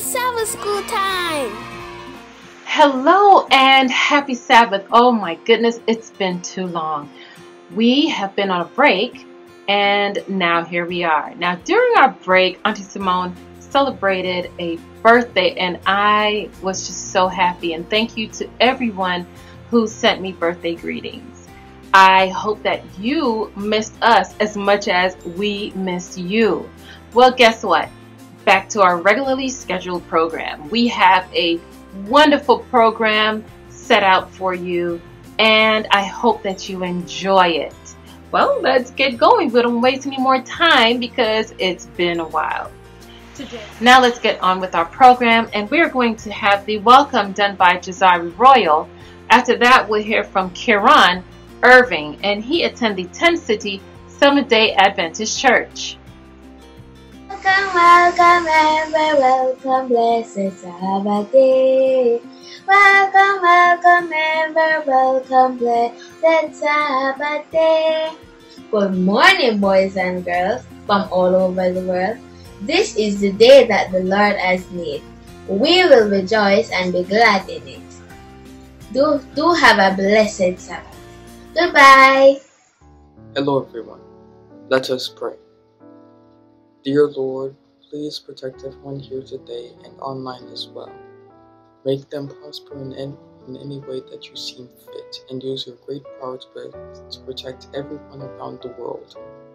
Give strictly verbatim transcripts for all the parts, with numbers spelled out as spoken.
Sabbath school time! Hello and happy Sabbath. Oh my goodness, it's been too long. We have been on a break and now here we are. Now during our break, Auntie Simone celebrated a birthday and I was just so happy, and thank you to everyone who sent me birthday greetings. I hope that you missed us as much as we missed you. Well, guess what? Back to our regularly scheduled program. We have a wonderful program set out for you, and I hope that you enjoy it. Well, let's get going. We don't waste any more time because it's been a while. Today. Now let's get on with our program, and we're going to have the welcome done by Jazari Royal. After that, we'll hear from Kieran Irving, and he attended the Tent City Seventh-day Adventist Church. Welcome, welcome, ever welcome, blessed Sabbath day. Welcome, welcome, ever welcome, blessed Sabbath day. Good morning, boys and girls from all over the world. This is the day that the Lord has made. We will rejoice and be glad in it. Do, do have a blessed Sabbath. Goodbye. Hello everyone. Let us pray. Dear Lord, please protect everyone here today and online as well. Make them prosper in any, in any way that you seem fit, and use your great power to, to protect everyone around the world.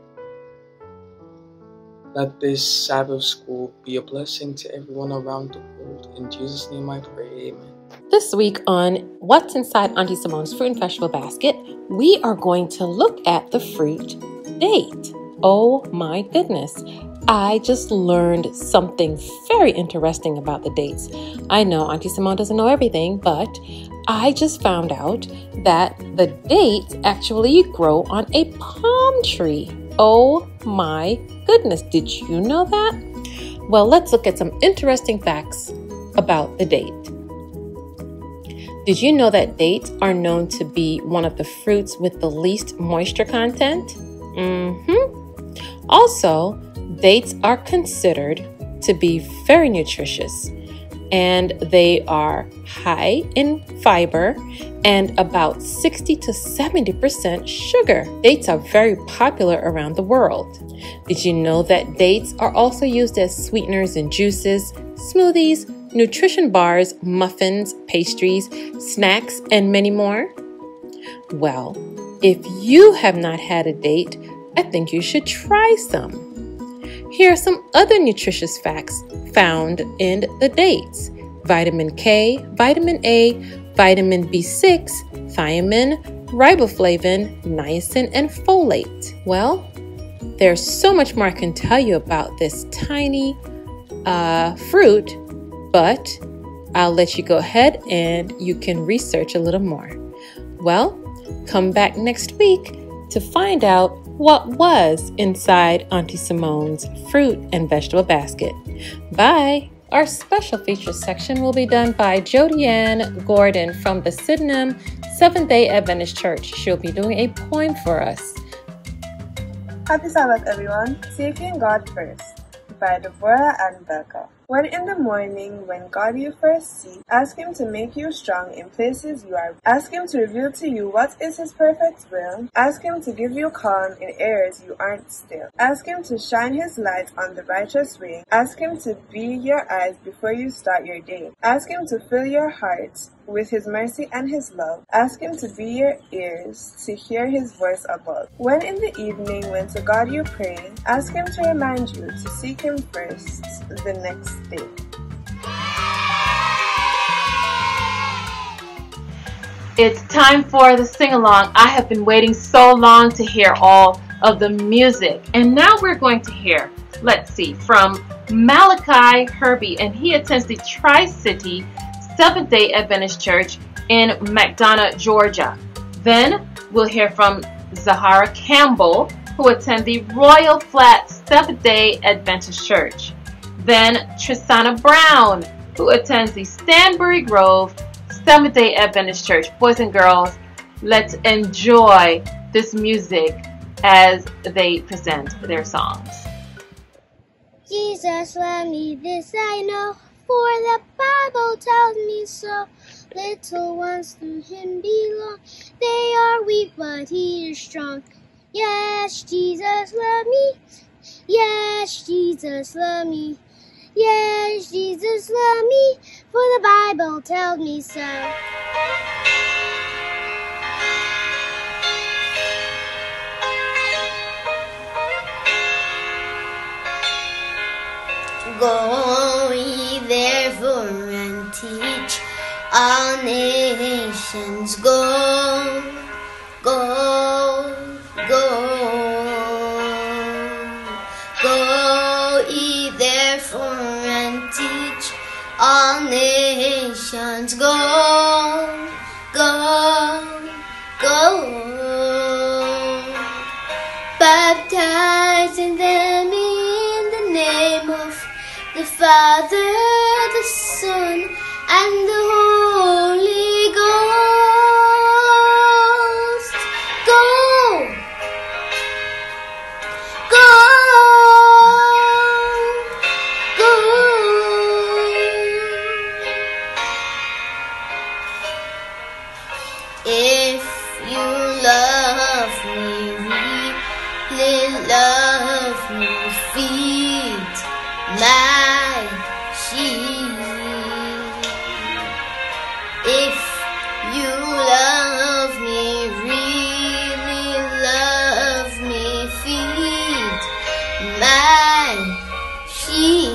Let this Sabbath school be a blessing to everyone around the world. In Jesus' name I pray, amen. This week on What's Inside Auntie Simone's Fruit and Vegetable Basket, we are going to look at the fruit date. Oh my goodness. I just learned something very interesting about the dates. I know Auntie Simone doesn't know everything, but I just found out that the dates actually grow on a palm tree. Oh my goodness. Did you know that? Well, let's look at some interesting facts about the date. Did you know that dates are known to be one of the fruits with the least moisture content? Mm-hmm. Also, dates are considered to be very nutritious, and they are high in fiber and about sixty to seventy percent sugar. Dates are very popular around the world. Did you know that dates are also used as sweeteners in juices, smoothies, nutrition bars, muffins, pastries, snacks, and many more? Well, if you have not had a date, I think you should try some. Here are some other nutritious facts found in the dates. Vitamin K, vitamin A, vitamin B six, thiamine, riboflavin, niacin, and folate. Well, there's so much more I can tell you about this tiny uh, fruit, but I'll let you go ahead and you can research a little more. Well, come back next week to find out what was inside Auntie Simone's fruit and vegetable basket. Bye! Our special features section will be done by Jody Ann Gordon from the Sydenham Seventh-day Adventist Church. She'll be doing a poem for us. Happy Sabbath, everyone. Seeking God First by Deborah and Becca. When in the morning, when God you first see, ask Him to make you strong in places you are. Ask Him to reveal to you what is His perfect will. Ask Him to give you calm in areas you aren't still. Ask Him to shine His light on the righteous way. Ask Him to be your eyes before you start your day. Ask Him to fill your heart with His mercy and His love. Ask Him to be your ears to hear His voice above. When in the evening, when to God you pray, ask Him to remind you to seek Him first the next day. It's time for the sing-along. I have been waiting so long to hear all of the music, and now we're going to hear, let's see, from Malachi Herbie, and he attends the Tri-City Seventh-day Adventist Church in McDonough, Georgia. Then we'll hear from Zahara Campbell, who attends the Royal Flat Seventh-day Adventist Church. Then Tristana Brown, who attends the Stanbury Grove Seventh-day Adventist Church. Boys and girls, let's enjoy this music as they present their songs. Jesus, for me this I know, for the Bible tells me so. Little ones to him belong. They are weak, but he is strong. Yes, Jesus love me. Yes, Jesus love me. Yes, Jesus love me, for the Bible tells me so. Go ye therefore and teach all nations. Go, go, go. Go ye therefore and teach all nations. Go, go, go. Baptizing them in the name of the Father, the Son, and the Holy Ghost. Go, go, go. If you love me, really love me, feed my sheep. If you love me, really love me, feed my sheep.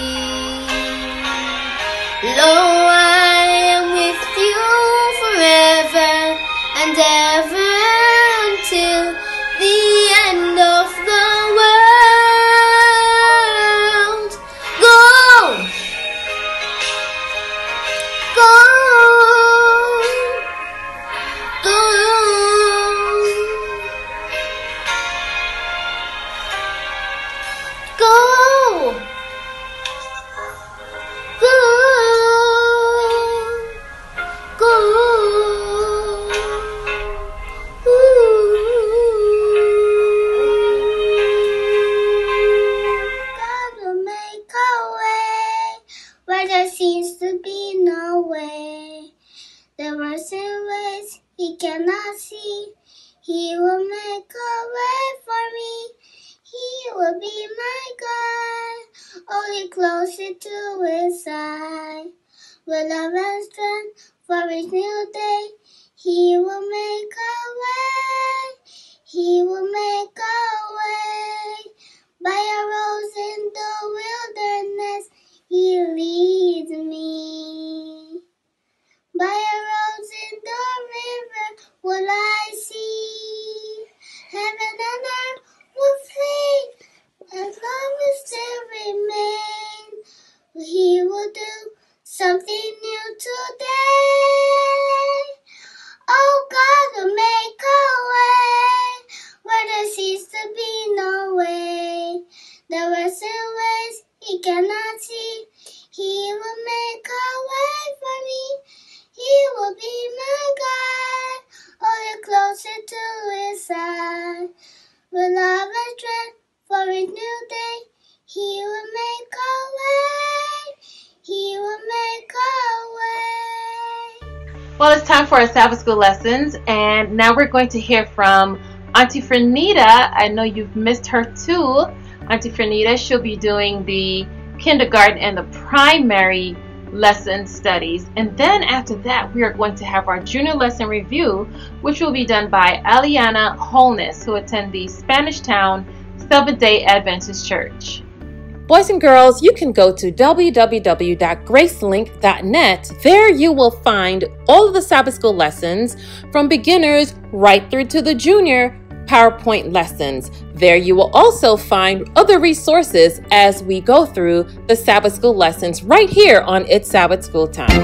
Lo, I am with you forever and ever until the end of the world. Go, go, go, go, go, go. Where there seems to be no way. There are some ways he cannot see. He will make a way for me. He will be my God, only closer to his side. With love and strength for each new day, he will make a way. He will make a way. By a rose in the wilderness, he leads me. By a rose in the river will I see. Heaven and earth will fade, as love will still remain. He will do something new today. Oh, God will make a way where there seems to be no way. There are some ways he cannot see. He will make a way for me. He will be my God, only closer to his side. With love and strength for each new day, he will make a way. He will make a way. Well, it's time for our Sabbath School lessons, and now we're going to hear from Auntie Frenita. I know you've missed her too. Auntie Frenita, she'll be doing the kindergarten and the primary lesson studies, and then after that we are going to have our junior lesson review, which will be done by Aliana Holness, who attends the Spanish Town Seventh-day Adventist Church. Boys and girls, you can go to w w w dot gracelink dot net. There you will find all of the Sabbath School lessons from beginners right through to the junior PowerPoint lessons. There you will also find other resources as we go through the Sabbath School lessons right here on It's Sabbath School Time.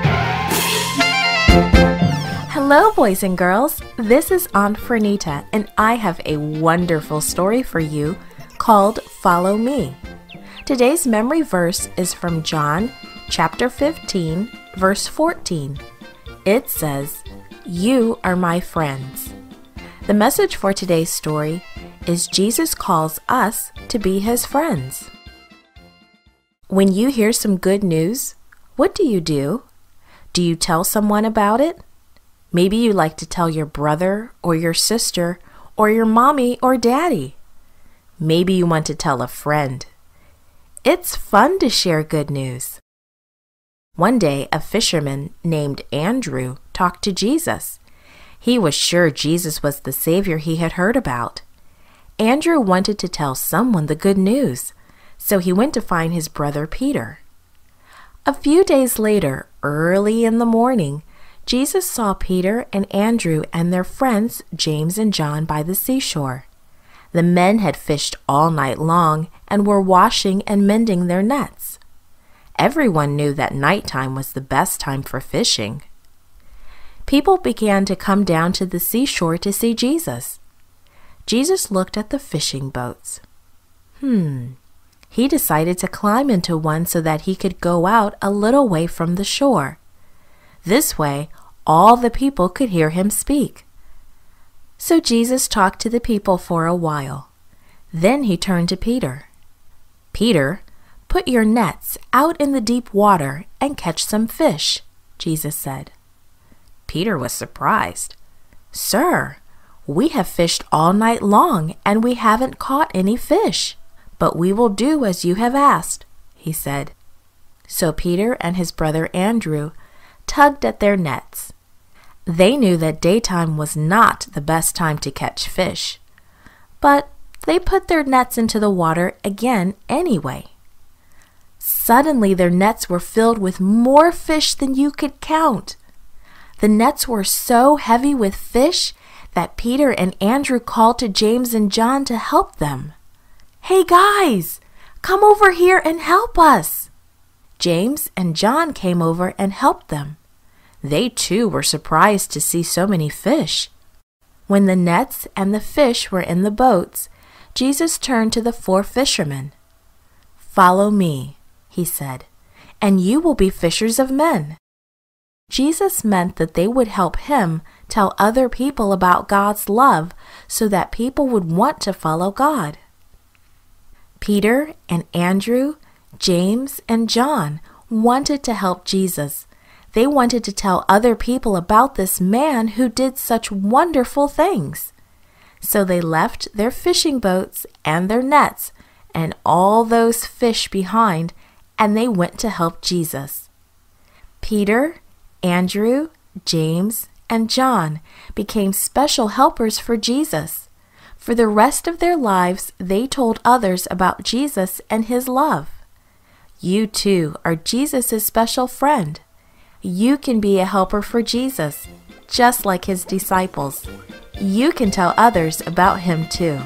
Hello, boys and girls. This is Aunt Frenita, and I have a wonderful story for you called Follow Me. Today's memory verse is from John chapter fifteen, verse fourteen. It says, "You are my friends." The message for today's story is Jesus calls us to be his friends. When you hear some good news, what do you do? Do you tell someone about it? Maybe you like to tell your brother or your sister or your mommy or daddy. Maybe you want to tell a friend. It's fun to share good news. One day, a fisherman named Andrew talked to Jesus. He was sure Jesus was the Savior he had heard about. Andrew wanted to tell someone the good news, so he went to find his brother Peter. A few days later, early in the morning, Jesus saw Peter and Andrew and their friends James and John by the seashore. The men had fished all night long and were washing and mending their nets. Everyone knew that nighttime was the best time for fishing. People began to come down to the seashore to see Jesus. Jesus looked at the fishing boats. Hmm. He decided to climb into one so that he could go out a little way from the shore. This way, all the people could hear him speak. So Jesus talked to the people for a while. Then he turned to Peter. "Peter, put your nets out in the deep water and catch some fish," Jesus said. Peter was surprised. "Sir, we have fished all night long and we haven't caught any fish. But we will do as you have asked," he said. So Peter and his brother Andrew tugged at their nets. They knew that daytime was not the best time to catch fish, but they put their nets into the water again anyway. Suddenly their nets were filled with more fish than you could count. The nets were so heavy with fish that Peter and Andrew called to James and John to help them. "Hey guys, come over here and help us." James and John came over and helped them. They too were surprised to see so many fish. When the nets and the fish were in the boats, Jesus turned to the four fishermen. "Follow me," he said, "and you will be fishers of men." Jesus meant that they would help him tell other people about God's love so that people would want to follow God. Peter and Andrew, James and John wanted to help Jesus. They wanted to tell other people about this man who did such wonderful things. So they left their fishing boats and their nets and all those fish behind, and they went to help Jesus. Peter, Andrew, James, and John became special helpers for Jesus. For the rest of their lives, they told others about Jesus and his love. You too are Jesus' special friend. You can be a helper for Jesus, just like his disciples. You can tell others about him too.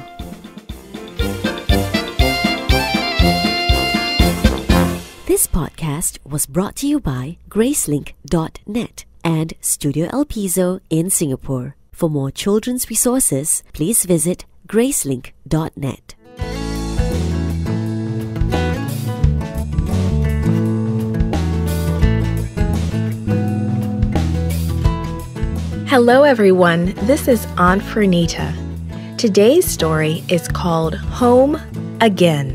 This podcast was brought to you by GraceLink dot net and Studio El Piso in Singapore. For more children's resources, please visit GraceLink dot net. Hello everyone, this is Aunt Frenita. Today's story is called Home Again.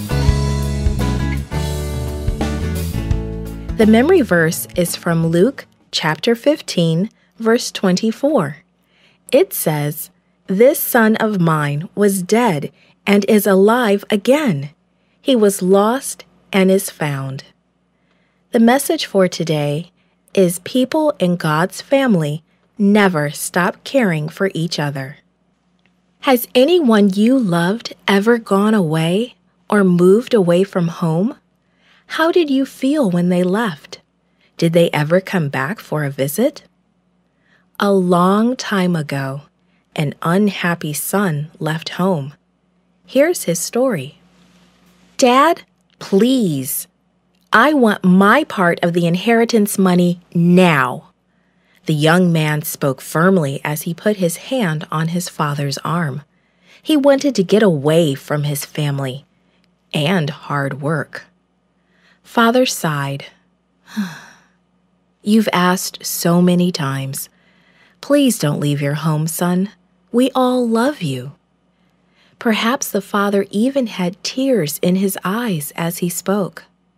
The memory verse is from Luke chapter fifteen, verse twenty-four. It says, "This son of mine was dead and is alive again. He was lost and is found." The message for today is people in God's family never stop caring for each other. Has anyone you loved ever gone away or moved away from home? How did you feel when they left? Did they ever come back for a visit? A long time ago, an unhappy son left home. Here's his story. "Dad, please. I want my part of the inheritance money now." The young man spoke firmly as he put his hand on his father's arm. He wanted to get away from his family and hard work. Father sighed. "You've asked so many times. Please don't leave your home, son. We all love you." Perhaps the father even had tears in his eyes as he spoke.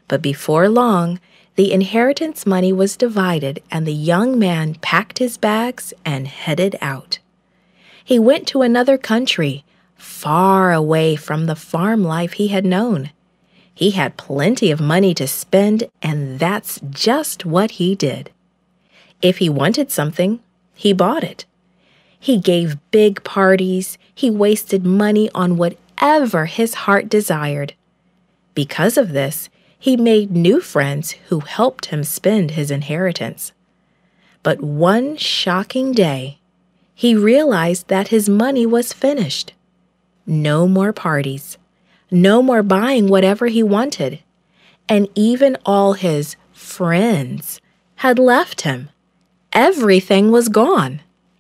But before long, the inheritance money was divided, and the young man packed his bags and headed out. He went to another country, far away from the farm life he had known. He had plenty of money to spend, and that's just what he did. If he wanted something, he bought it. He gave big parties. He wasted money on whatever his heart desired. Because of this, he made new friends who helped him spend his inheritance. But one shocking day, he realized that his money was finished. No more parties. No more buying whatever he wanted. And even all his friends had left him. Everything was gone.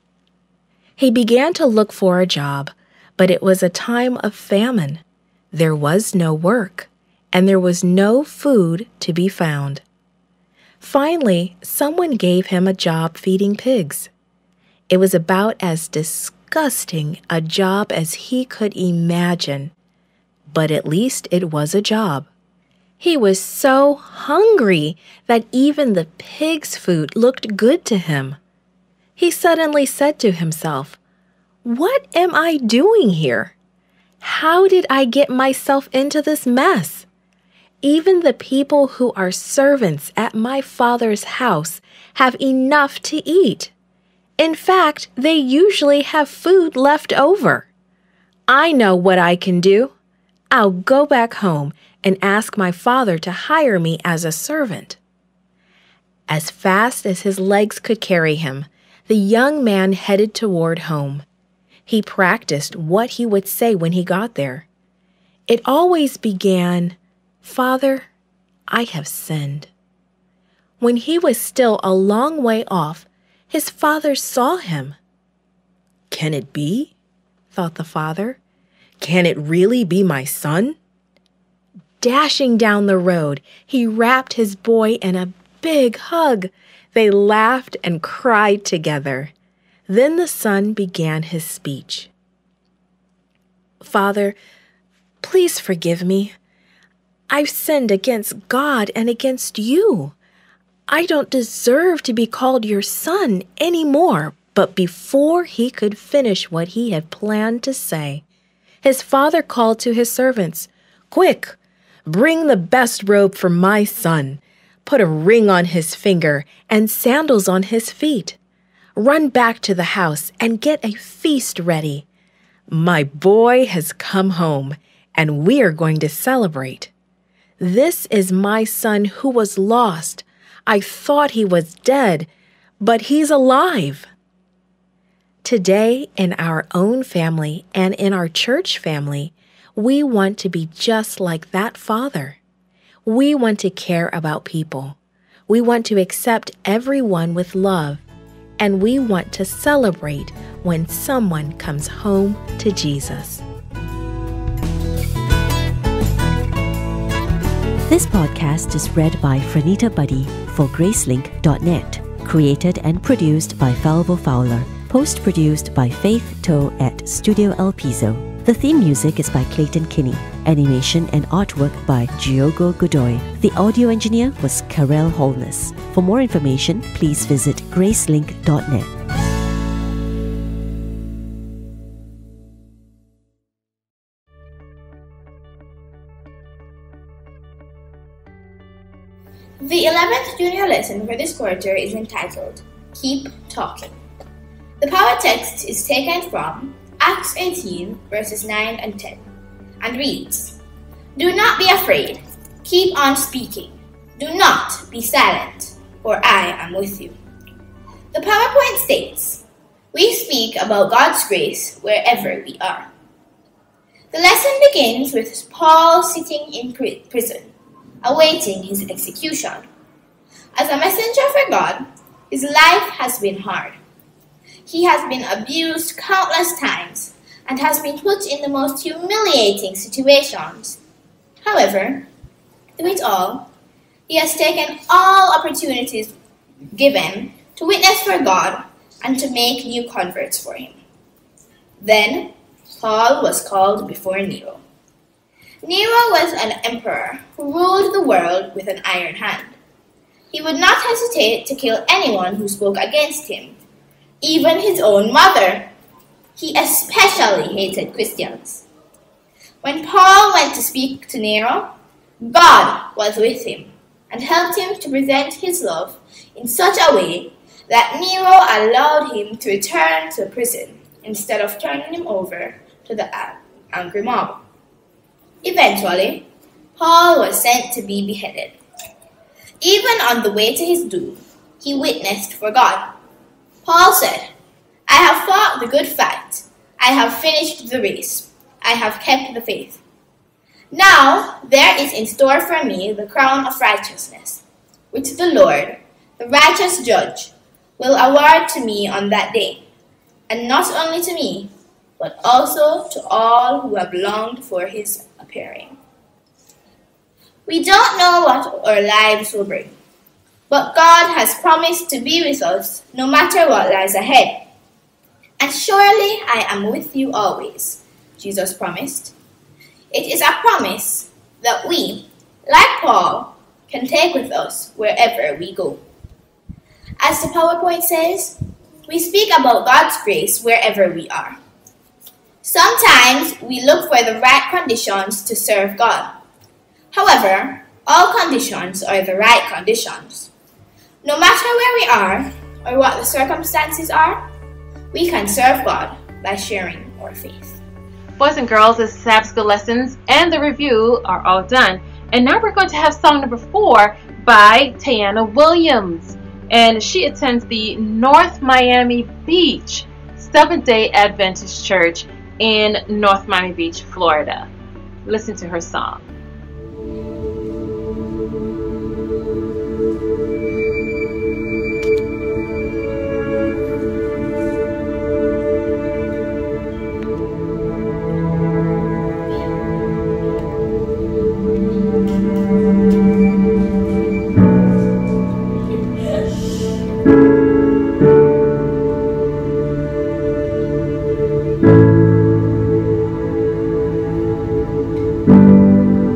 He began to look for a job, but it was a time of famine. There was no work, and there was no food to be found. Finally, someone gave him a job feeding pigs. It was about as disgusting a job as he could imagine, but at least it was a job. He was so hungry that even the pig's food looked good to him. He suddenly said to himself, "What am I doing here? How did I get myself into this mess? Even the people who are servants at my father's house have enough to eat. In fact, they usually have food left over. I know what I can do. I'll go back home and ask my father to hire me as a servant." As fast as his legs could carry him, the young man headed toward home. He practiced what he would say when he got there. It always began, "Father, I have sinned." When he was still a long way off, his father saw him. "Can it be?" thought the father. "Can it really be my son?" Dashing down the road, he wrapped his boy in a big hug. They laughed and cried together. Then the son began his speech. "Father, please forgive me. I've sinned against God and against you. I don't deserve to be called your son anymore." But before he could finish what he had planned to say, his father called to his servants, "Quick, bring the best robe for my son. Put a ring on his finger and sandals on his feet. Run back to the house and get a feast ready. My boy has come home, and we are going to celebrate. This is my son who was lost. I thought he was dead, but he's alive." Today, in our own family and in our church family, we want to be just like that father. We want to care about people. We want to accept everyone with love. And we want to celebrate when someone comes home to Jesus. This podcast is read by Frenita Buddy for Gracelink dot net. Created and produced by Falvo Fowler. Post-produced by Faith Toe at Studio El Piso. The theme music is by Clayton Kinney. Animation and artwork by Giogo Godoy. The audio engineer was Karel Holness. For more information, please visit Gracelink dot net. The eleventh junior lesson for this quarter is entitled, Keep Talking. The power text is taken from Acts eighteen, verses nine and ten, and reads, "Do not be afraid. Keep on speaking. Do not be silent, for I am with you." The PowerPoint states, "We speak about God's grace wherever we are." The lesson begins with Paul sitting in prison, awaiting his execution. As a messenger for God, his life has been hard. He has been abused countless times and has been put in the most humiliating situations. However, through it all, he has taken all opportunities given to witness for God and to make new converts for him. Then, Paul was called before Nero. Nero was an emperor who ruled the world with an iron hand. He would not hesitate to kill anyone who spoke against him, even his own mother. He especially hated Christians. When Paul went to speak to Nero, God was with him and helped him to present his love in such a way that Nero allowed him to return to prison instead of turning him over to the angry mob. Eventually, Paul was sent to be beheaded. Even on the way to his doom, he witnessed for God. Paul said, "I have fought the good fight. I have finished the race. I have kept the faith. Now there is in store for me the crown of righteousness, which the Lord, the righteous judge, will award to me on that day, and not only to me, but also to all who have longed for his appearing." We don't know what our lives will bring, but God has promised to be with us no matter what lies ahead. "And surely I am with you always," Jesus promised. It is a promise that we, like Paul, can take with us wherever we go. As the PowerPoint says, we speak about God's grace wherever we are. Sometimes we look for the right conditions to serve God. However, all conditions are the right conditions. No matter where we are or what the circumstances are, we can serve God by sharing our faith. Boys and girls, the Sabbath School lessons and the review are all done. And now we're going to have song number four by Tiana Williams. And she attends the North Miami Beach Seventh-day Adventist Church in North Miami Beach, Florida. Listen to her song. Thank you.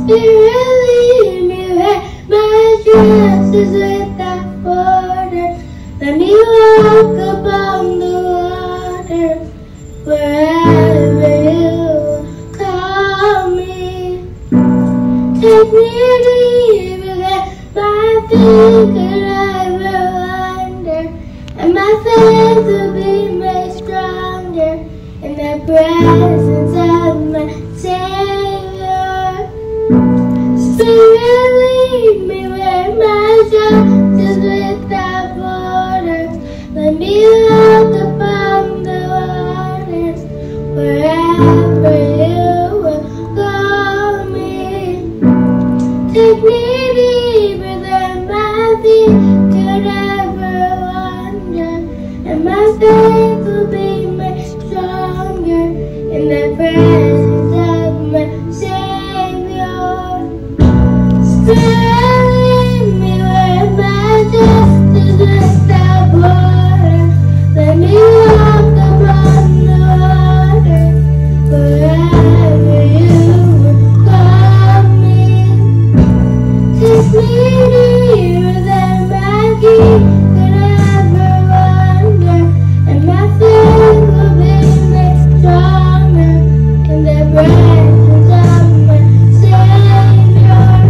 Spirit, lead me where my trust is without border. Let me walk upon the water wherever you call me. Take me deeper than my feet could ever wander, and my faith will be made stronger in the presence of my Savior. Spirit, lead me where my trust is without borders. Let me walk upon the waters wherever you will call me. Take me deeper than my feet could ever wander, and my faith will be made stronger in the presence of my Savior. Spirit, lead me where my trust is without borders. Let me walk upon the water wherever you will call me. Take me deeper than my feet could ever wander, and my faith will be made stronger in the presence of my Savior.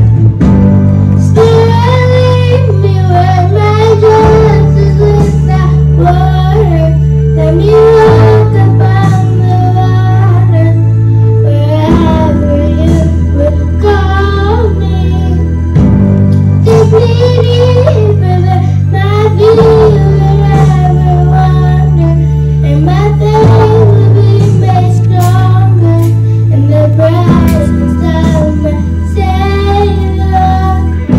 Spirit, lead me where my trust is without borders. Let me walk upon the water wherever you will call me. Take me deeper than my feet could ever wander, and my faith will be made stronger in the presence of my Savior.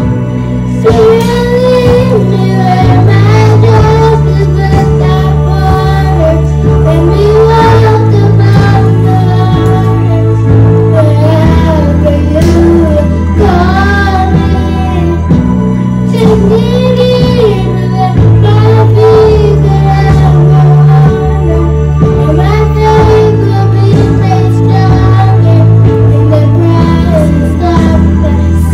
Spirit, lead me where my trust is without borders. Let me walk upon the waters wherever you will call me. Take me deeper than my feet could ever wander, and my faith will be made stronger in the presence of my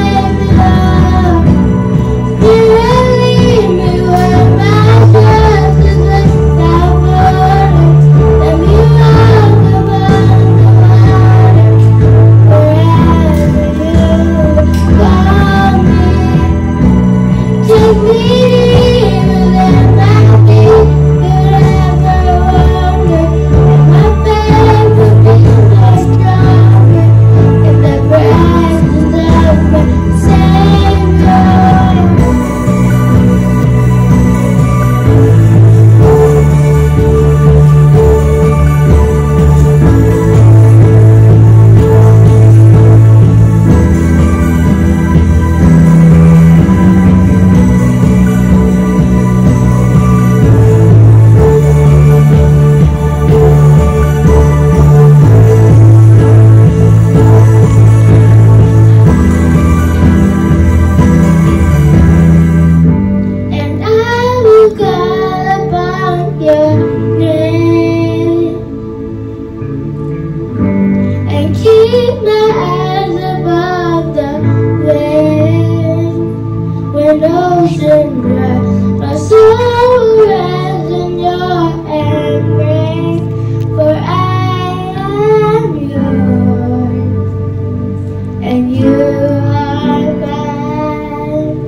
Savior. Spirit, lead me where my trust is without borders. Let me walk upon the waters wherever you will call me. Take me deeper than my feet could ever wander, and my faith will be made stronger in the presence of my Savior. And I will call upon your name and keep my eyes above the wind. When ocean rise, my soul will rise in your embrace. For I am yours, and you are mine.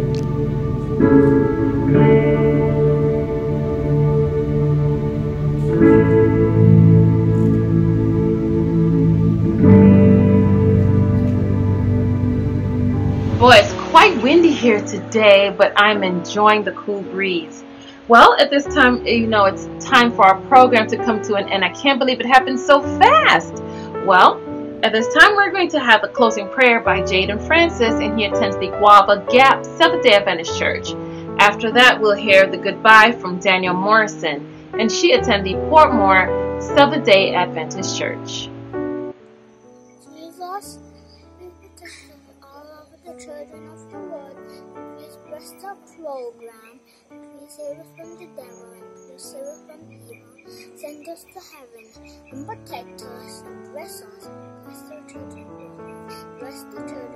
Boy, it's quite windy here today, but I'm enjoying the cool breeze. Well, at this time, you know, it's time for our program to come to an end. I can't believe it happened so fast. Well, at this time, we're going to have the closing prayer by Jaden Francis, and he attends the Guava Gap Seventh-day Adventist Church. After that, we'll hear the goodbye from Danielle Morrison, and she attends the Portmore Seventh-day Adventist Church. Jesus, be protected all over the children of the world. Please bless the program. Please save us from the devil and please save us from evil. Send us to heaven and protect us and bless us. Bless the children. Bless the children.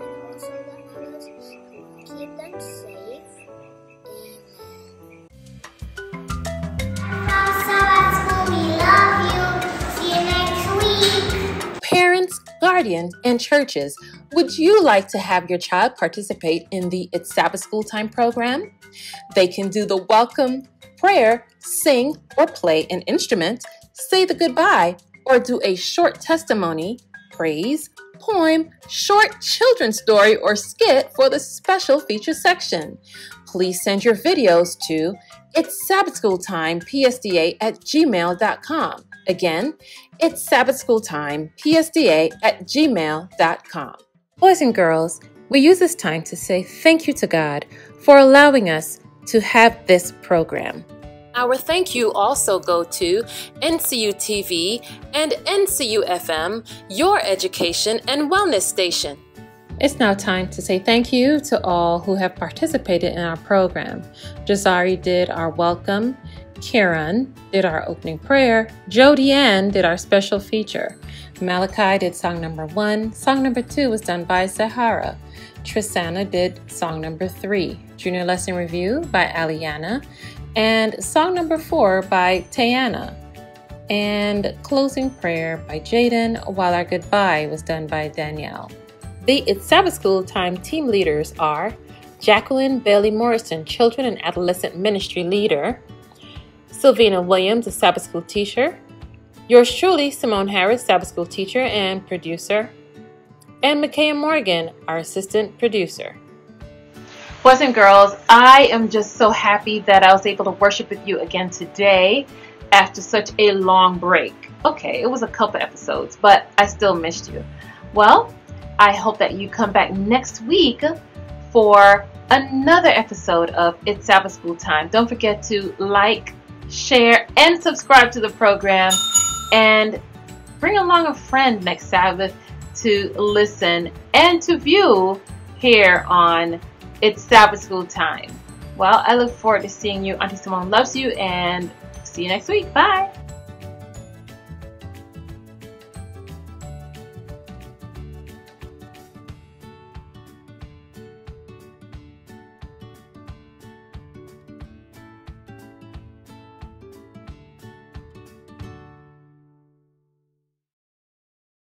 guardians, and churches, would you like to have your child participate in the It's Sabbath School Time program? They can do the welcome prayer, sing or play an instrument, say the goodbye, or do a short testimony, praise, poem, short children's story, or skit for the special feature section. Please send your videos to It's Sabbath School Time P S D A at gmail dot com. Again, it's Sabbath School Time P S D A at gmail dot com. Boys and girls, we use this time to say thank you to God for allowing us to have this program. Our thank you also go to N C U T V and N C U F M, your education and wellness station. It's now time to say thank you to all who have participated in our program. Jazari did our welcome, Kieran did our opening prayer, Jody Ann did our special feature, Malachi did song number one, song number two was done by Sahara, Trisana did song number three, Junior Lesson Review by Aliana, and song number four by Tayana, and closing prayer by Jaden, while our goodbye was done by Danielle. The It's Sabbath School Time team leaders are Jacqueline Bailey Morrison, Children and Adolescent Ministry Leader, Sylvina Williams, the Sabbath School Teacher, yours truly, Simone Harris, Sabbath School Teacher and Producer, and Micaiah Morgan, our Assistant Producer. Boys and girls, I am just so happy that I was able to worship with you again today after such a long break. Okay, it was a couple episodes, but I still missed you. Well, I hope that you come back next week for another episode of It's Sabbath School Time. Don't forget to like, share, and subscribe to the program, and bring along a friend next Sabbath to listen and to view here on It's Sabbath School Time. Well, I look forward to seeing you. Auntie Simone loves you, and see you next week. Bye.